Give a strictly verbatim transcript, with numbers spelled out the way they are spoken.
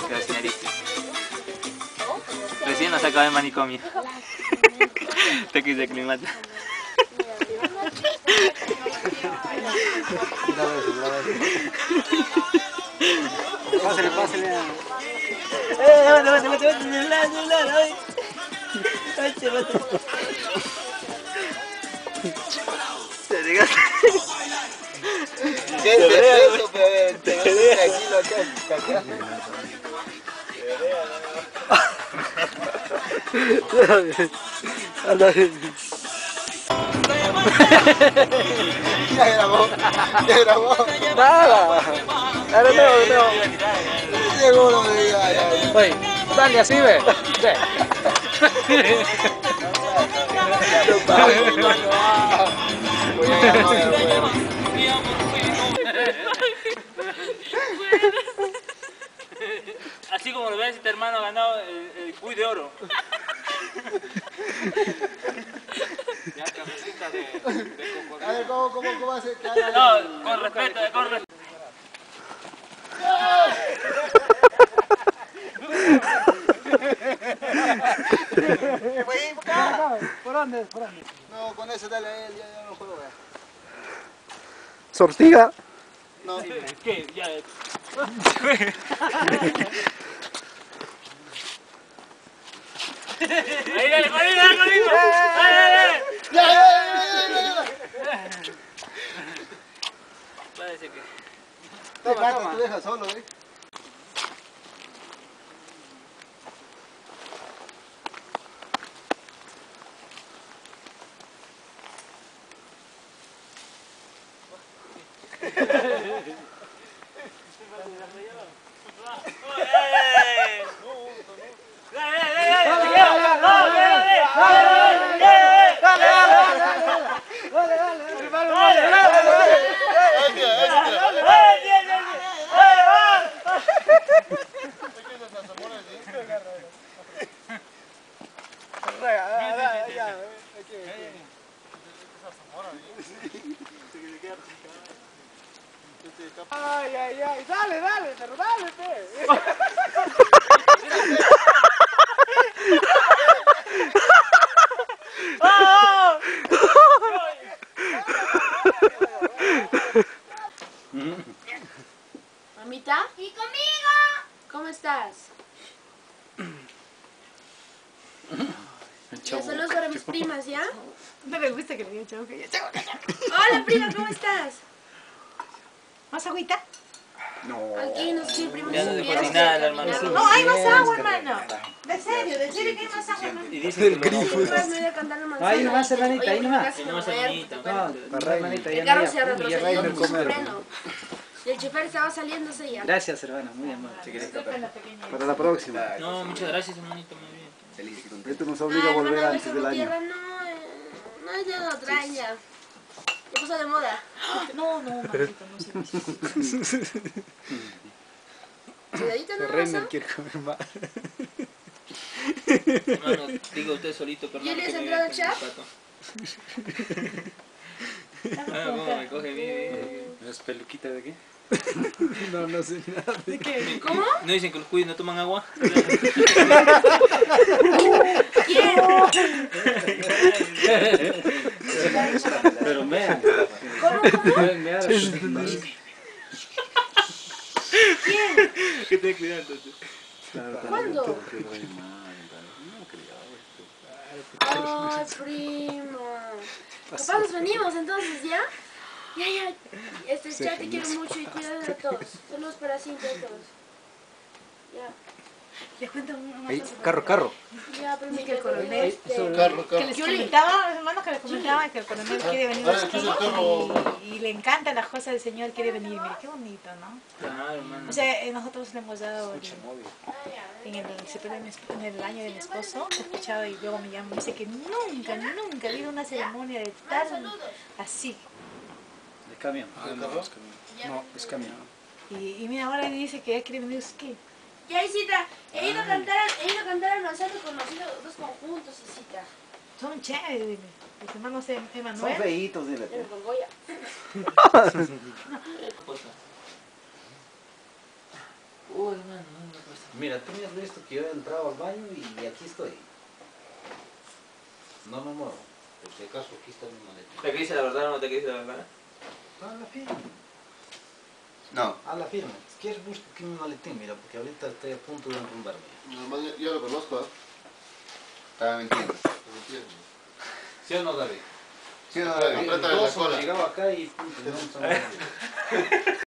quedó sin narices. Recién nos acaba el manicomio. Te quise aclimatar. Pásale, pásale. ¡Eh, vale, vale, vale, vale! ¡Nublar, nublar! ¡Ay! ¡Ay, se va! ¡Se regaste! ¿Qué es eso, pero te ves tranquilo acá? Anda. Ya grabó, ya grabó. Nada. Ahora no, no. Llegó lo de ya, ya, ya. Oye, dale así, ve. Ve. Voy a llamar, ya, voy a- Así como lo ves, este hermano ha ganado el, el cuy de oro. Ya, cabecita de, de cocodrilo. A ver, ¿cómo, cómo, cómo hace que haga? No, con respeto, con respeto. ¿Por dónde? ¿Por dónde? No, con eso dale a él, ya, ya no juego, ya. Sortiga. No, ¿Qué? Ya. Ahí, dale, conmigo, dale, conmigo. Dale, dale. ya, ya, ya, ya, ya. Parece que... Toma, toma, tú dejas solo, ¿eh? Ay, ay, ay, dale, dale, pero dale, pe. Mamita, ¿y conmigo? ¿Cómo estás? Ya saludos para mis primas, ¿ya? No me gusta que le digan chavo que ya chavo. Hola, prima, ¿cómo estás? ¿Más agüita? Aquí nos imprimimos Ya no un se viaje puede nada, de hermano. caminar. No, hay más agua, hermano. De serio, de serio que hay más agua, hermano. Y dicen que Sí, pues me voy a cantar la manzana. Ahí nomás, hermanita, Oye, ahí nomás. casi me no se muero, bonita. te cuento. No, hermanita, El ya carro no se ha retrocedido del con su comer. freno. Y el chofer estaba saliéndose ya. Gracias, hermana, muy amable. Disculpen la pequeña. Para la próxima. No, muchas gracias, hermanito, muy bien. Esto nos Ah, obliga a volver hermana, antes del Luis año. Gutiérrez, no, eh, no es de otra ya. Ya puso de moda. No, no, maldito, no sé. Cuidadito, no Reina pasa. quiere comer más. Hermano, diga usted solito, pero ¿Y no él que es me entrado al vea chat? con el pato. Ah, cómo me coge bien. ¿Es peluquita de qué? No, no sé nada. ¿De qué? ¿Cómo? ¿No dicen que los cuyes no toman agua? ¿Quién? Pero me. ¿Cómo, cómo? ¿Quién? Que ten cuidado entonces. ¿Cuándo? Ay, primo. Papá, nos venimos entonces, ¿ya? Ya, ya. Este chat te quiero mucho y cuidado de todos. Saludos para siempre de todos. Ya. Les cuento una Ahí, cosa. carro, carro. Ya, permíteme. Que el coronel, Este, Carro, que carro. les comentaba, hermanos, que les comentaba que el coronel quiere venir Ahora, aquí ¿qué es el carro? y, y le encantan las cosas del Señor, quiere venir. Mire, qué bonito, ¿no? Claro, hermano. O sea, eh, nosotros le hemos dado el- en el, en el- en el año de mi esposo, he escuchado y luego me llama, me dice que nunca, nunca ha habido una ceremonia de tal así. De camión. ¿El carro? No, es camión. Y, y mira, ahora dice que ya quiere venir, ¿qué? Ya, Isita, he ido a cantar, he ido a cantar al Manzano, he conocido dos conjuntos, Isita. Son chéveres, dile. Los hermanos Em- Son Emanuel. feitos, dile. De Borgoya. Uy, hermano, no me pasa. Mira, tú me has visto que yo he entrado al baño y aquí estoy. No me muevo. Por si acaso aquí está mi maletín. ¿Te dice la verdad o no te dice la verdad? Hazla firme. No. Hazla firme. Si quieres busca aquí mi maletín, mira, porque ahorita estoy a punto de enrumbarme. Normal, yo, yo lo conozco, ¿eh? Estaba mintiendo. Como entiendo. ¿Sí o no, David? ¿Sí o no, David? David? Apriétale la Todos hemos cola. llegado acá y punto, no somos-